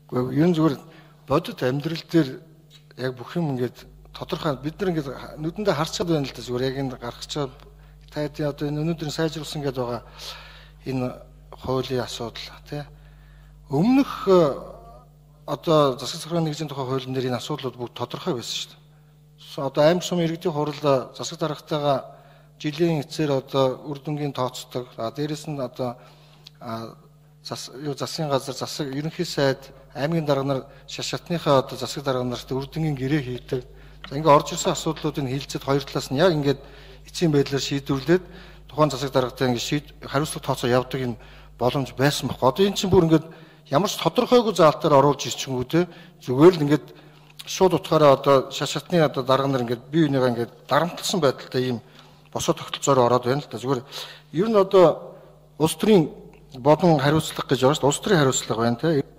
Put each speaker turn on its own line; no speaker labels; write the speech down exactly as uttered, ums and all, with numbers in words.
Гэхдээ ер нь зүгээр бодит амьдрал дээр яг бүх юм ингээд тодорхой бид нар ингээд нүдэндээ харцаад байна л да зүгээр яг энэ гаргаж байгаа тайдын одоо энэ өнөөдөр сайжруулсан гэдэг байгаа энэ хуулийн асуудал тий. Өмнөх одоо засаг захиргааны нэгжийн тухай хуулийн дээр энэ асуудлууд бүгд тодорхой байсан шүү дээ. Одоо аймаг сумын иргэдийн хурал засаг даргатайгаа жилийн эцээр одоо үр дүнгийн тооцдог. А дээрэс нь одоо зас юу засгийн газар засаг ерөнхий сайд аймгийн дарга нар шашаатныхаа одоо засаг дарга нарт үр дүнгийн гэрээ хийдэг. За ингээд орж ирсэн асуудлуудыг хилцээд хоёр талаас нь яг ингээд эцсийн байдлаар шийдвэрлээд тухайн засаг даргатай ингээд шийд хариуцлага тооцоо явдаг энэ боломж байсан баг. Одоо эн чинь бүр ингээд ямар ч тодорхойгүй заалтаар оруулж ирчихэнгүү те зүгээр л ингээд шууд утгаараа одоо шашаатны одоо дарга нар ингээд бие бинийгаа ингээд дарамтлсан байдалтай ийм босоо тогтолцоороо ороод байна л да. Зүгээр ер нь одоо улс төрийн бодон хариуцлага гэж байгаа шүү дээ. Улс төрийн хариуцлага байна те.